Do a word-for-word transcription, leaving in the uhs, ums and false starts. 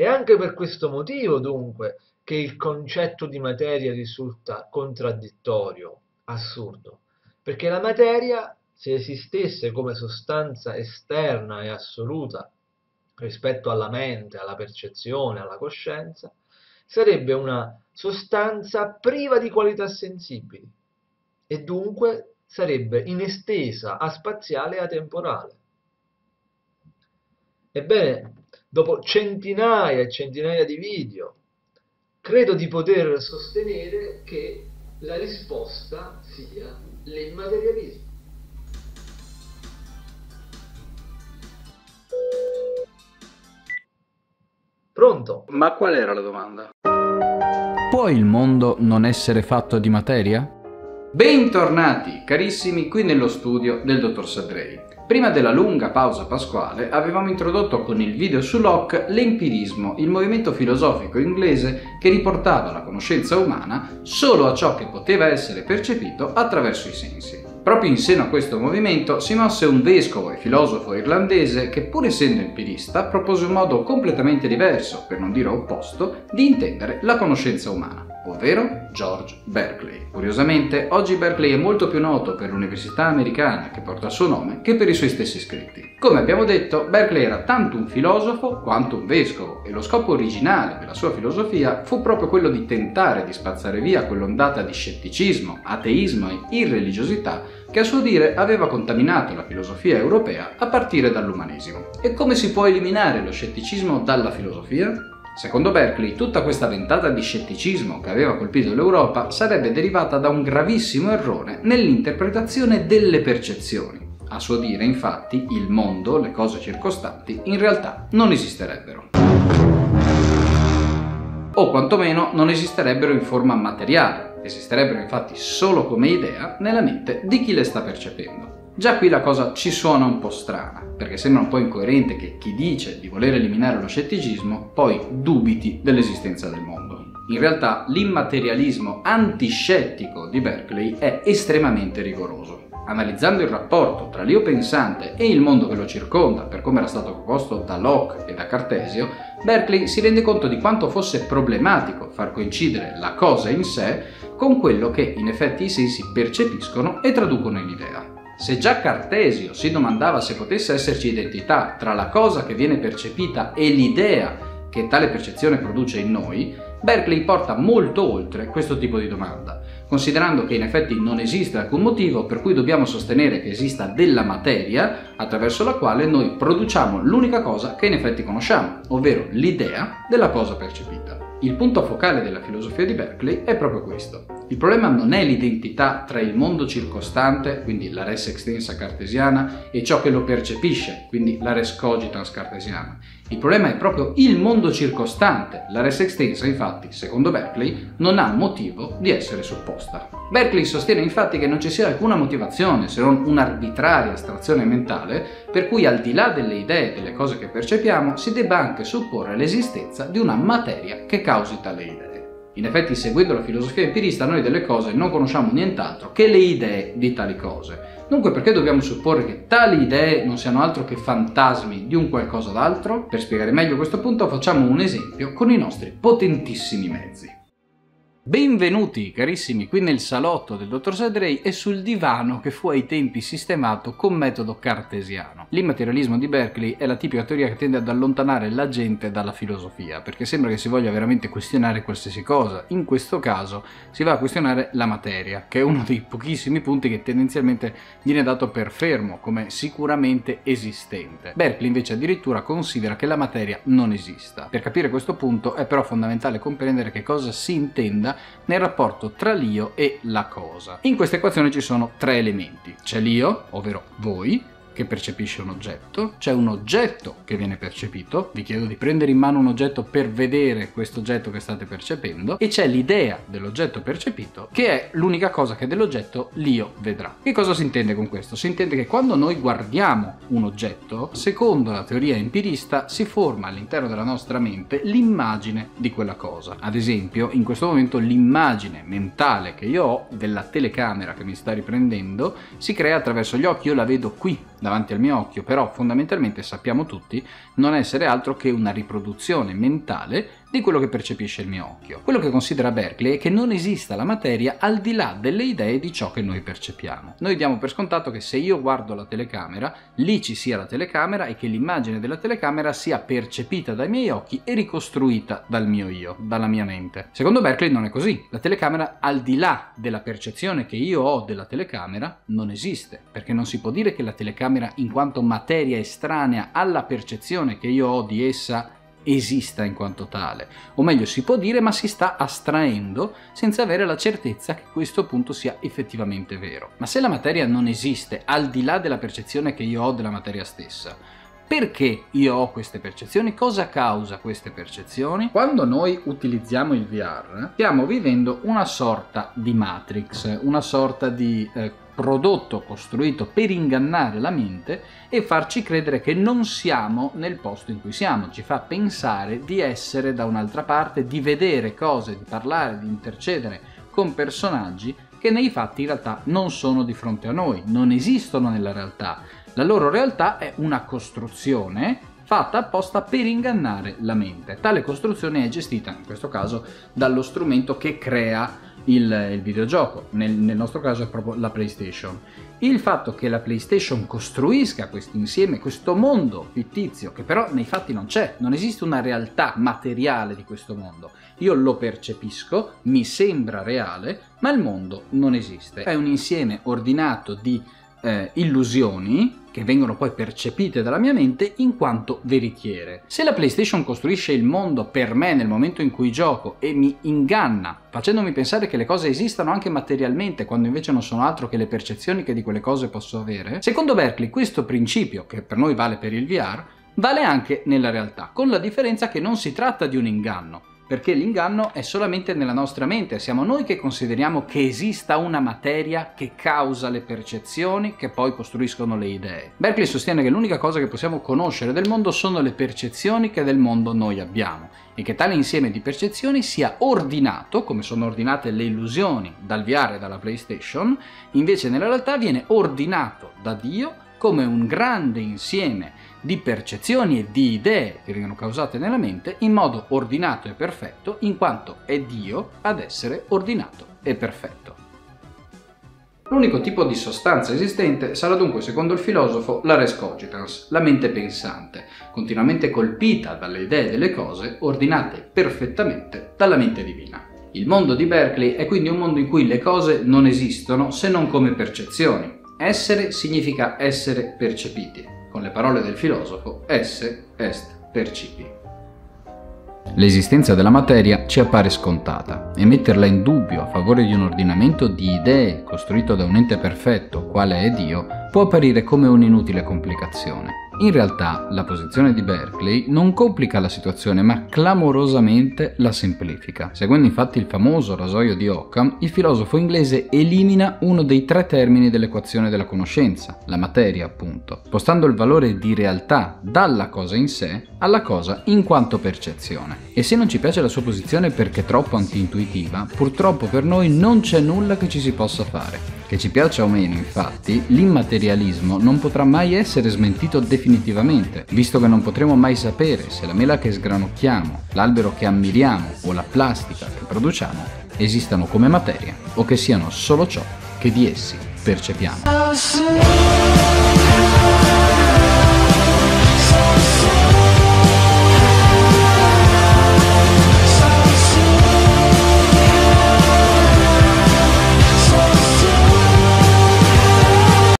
È anche per questo motivo, dunque, che il concetto di materia risulta contraddittorio, assurdo, perché la materia, se esistesse come sostanza esterna e assoluta rispetto alla mente, alla percezione, alla coscienza, sarebbe una sostanza priva di qualità sensibili e dunque sarebbe inestesa, aspaziale e atemporale. Ebbene, dopo centinaia e centinaia di video, credo di poter sostenere che la risposta sia l'immaterialismo. Pronto? Ma qual era la domanda? Può il mondo non essere fatto di materia? Bentornati carissimi qui nello studio del dottor Sadrei. Prima della lunga pausa pasquale avevamo introdotto con il video su Locke l'empirismo, il movimento filosofico inglese che riportava la conoscenza umana solo a ciò che poteva essere percepito attraverso i sensi. Proprio in seno a questo movimento si mosse un vescovo e filosofo irlandese che, pur essendo empirista, propose un modo completamente diverso, per non dire opposto, di intendere la conoscenza umana, ovvero George Berkeley. Curiosamente, oggi Berkeley è molto più noto per l'università americana che porta il suo nome che per i suoi stessi scritti. Come abbiamo detto, Berkeley era tanto un filosofo quanto un vescovo e lo scopo originale della sua filosofia fu proprio quello di tentare di spazzare via quell'ondata di scetticismo, ateismo e irreligiosità che a suo dire aveva contaminato la filosofia europea a partire dall'umanesimo. E come si può eliminare lo scetticismo dalla filosofia? Secondo Berkeley, tutta questa ventata di scetticismo che aveva colpito l'Europa sarebbe derivata da un gravissimo errore nell'interpretazione delle percezioni. A suo dire, infatti, il mondo, le cose circostanti, in realtà non esisterebbero. O quantomeno non esisterebbero in forma materiale. Esisterebbero infatti solo come idea nella mente di chi le sta percependo. Già qui la cosa ci suona un po' strana, perché sembra un po' incoerente che chi dice di voler eliminare lo scetticismo poi dubiti dell'esistenza del mondo. In realtà l'immaterialismo antiscettico di Berkeley è estremamente rigoroso. Analizzando il rapporto tra l'io pensante e il mondo che lo circonda, per come era stato proposto da Locke e da Cartesio, Berkeley si rende conto di quanto fosse problematico far coincidere la cosa in sé con quello che in effetti i sensi percepiscono e traducono in idea. Se già Cartesio si domandava se potesse esserci identità tra la cosa che viene percepita e l'idea che tale percezione produce in noi, Berkeley porta molto oltre questo tipo di domanda, considerando che in effetti non esiste alcun motivo per cui dobbiamo sostenere che esista della materia attraverso la quale noi produciamo l'unica cosa che in effetti conosciamo, ovvero l'idea della cosa percepita. Il punto focale della filosofia di Berkeley è proprio questo. Il problema non è l'identità tra il mondo circostante, quindi la res extensa cartesiana, e ciò che lo percepisce, quindi la res cogitans cartesiana. Il problema è proprio il mondo circostante. La res extensa, infatti, secondo Berkeley, non ha motivo di essere supposta. Berkeley sostiene infatti che non ci sia alcuna motivazione, se non un'arbitraria astrazione mentale, per cui al di là delle idee e delle cose che percepiamo, si debba anche supporre l'esistenza di una materia che causi tale idee. In effetti, seguendo la filosofia empirista, noi delle cose non conosciamo nient'altro che le idee di tali cose. Dunque, perché dobbiamo supporre che tali idee non siano altro che fantasmi di un qualcosa d'altro? Per spiegare meglio questo punto, facciamo un esempio con i nostri potentissimi mezzi. Benvenuti carissimi qui nel salotto del dottor Sadrei e sul divano che fu ai tempi sistemato con metodo cartesiano. L'immaterialismo di Berkeley è la tipica teoria che tende ad allontanare la gente dalla filosofia, perché sembra che si voglia veramente questionare qualsiasi cosa. In questo caso si va a questionare la materia, che è uno dei pochissimi punti che tendenzialmente viene dato per fermo, come sicuramente esistente. Berkeley invece addirittura considera che la materia non esista. Per capire questo punto è però fondamentale comprendere che cosa si intenda nel rapporto tra l'io e la cosa. In questa equazione ci sono tre elementi. C'è l'io, ovvero voi, che percepisce un oggetto, c'è un oggetto che viene percepito, vi chiedo di prendere in mano un oggetto per vedere questo oggetto che state percependo, e c'è l'idea dell'oggetto percepito, che è l'unica cosa che dell'oggetto l'io vedrà. Che cosa si intende con questo? Si intende che quando noi guardiamo un oggetto, secondo la teoria empirista, si forma all'interno della nostra mente l'immagine di quella cosa. Ad esempio, in questo momento l'immagine mentale che io ho della telecamera che mi sta riprendendo si crea attraverso gli occhi, io la vedo qui. davanti al mio occhio, però fondamentalmente sappiamo tutti non essere altro che una riproduzione mentale di quello che percepisce il mio occhio. Quello che considera Berkeley è che non esista la materia al di là delle idee di ciò che noi percepiamo. Noi diamo per scontato che se io guardo la telecamera, lì ci sia la telecamera e che l'immagine della telecamera sia percepita dai miei occhi e ricostruita dal mio io, dalla mia mente. Secondo Berkeley non è così. La telecamera, al di là della percezione che io ho della telecamera, non esiste, perché non si può dire che la telecamera, in quanto materia estranea alla percezione che io ho di essa, esista in quanto tale, o meglio si può dire, ma si sta astraendo senza avere la certezza che questo punto sia effettivamente vero. Ma se la materia non esiste al di là della percezione che io ho della materia stessa, perché io ho queste percezioni? Cosa causa queste percezioni? Quando noi utilizziamo il V R stiamo vivendo una sorta di Matrix, una sorta di eh, prodotto costruito per ingannare la mente e farci credere che non siamo nel posto in cui siamo. Ci fa pensare di essere da un'altra parte, di vedere cose, di parlare, di intercedere con personaggi che nei fatti in realtà non sono di fronte a noi, non esistono nella realtà. La loro realtà è una costruzione fatta apposta per ingannare la mente. Tale costruzione è gestita, in questo caso, dallo strumento che crea il, il videogioco, nel, nel nostro caso è proprio la PlayStation. Il fatto che la PlayStation costruisca questo insieme, questo mondo fittizio, che però nei fatti non c'è, non esiste una realtà materiale di questo mondo. Io lo percepisco, mi sembra reale, ma il mondo non esiste. È un insieme ordinato di eh, illusioni che vengono poi percepite dalla mia mente in quanto veritiere. Se la PlayStation costruisce il mondo per me nel momento in cui gioco e mi inganna, facendomi pensare che le cose esistano anche materialmente, quando invece non sono altro che le percezioni che di quelle cose posso avere, secondo Berkeley questo principio, che per noi vale per il V R, vale anche nella realtà, con la differenza che non si tratta di un inganno, perché l'inganno è solamente nella nostra mente, siamo noi che consideriamo che esista una materia che causa le percezioni che poi costruiscono le idee. Berkeley sostiene che l'unica cosa che possiamo conoscere del mondo sono le percezioni che del mondo noi abbiamo e che tale insieme di percezioni sia ordinato, come sono ordinate le illusioni dal V R e dalla PlayStation, invece nella realtà viene ordinato da Dio come un grande insieme di percezioni e di idee che vengono causate nella mente in modo ordinato e perfetto, in quanto è Dio ad essere ordinato e perfetto. L'unico tipo di sostanza esistente sarà dunque, secondo il filosofo, la res cogitans, la mente pensante, continuamente colpita dalle idee delle cose ordinate perfettamente dalla mente divina. Il mondo di Berkeley è quindi un mondo in cui le cose non esistono se non come percezioni. Essere significa essere percepiti. Con le parole del filosofo, esse est percipi. L'esistenza della materia ci appare scontata e metterla in dubbio a favore di un ordinamento di idee costruito da un ente perfetto, quale è Dio, può apparire come un'inutile complicazione. In realtà la posizione di Berkeley non complica la situazione ma clamorosamente la semplifica. Seguendo infatti il famoso rasoio di Occam, il filosofo inglese elimina uno dei tre termini dell'equazione della conoscenza, la materia appunto, spostando il valore di realtà dalla cosa in sé alla cosa in quanto percezione. E se non ci piace la sua posizione perché troppo anti-intuitiva, purtroppo per noi non c'è nulla che ci si possa fare. Che ci piaccia o meno, infatti, l'immaterialismo non potrà mai essere smentito definitivamente, visto che non potremo mai sapere se la mela che sgranocchiamo, l'albero che ammiriamo o la plastica che produciamo esistano come materia o che siano solo ciò che di essi percepiamo.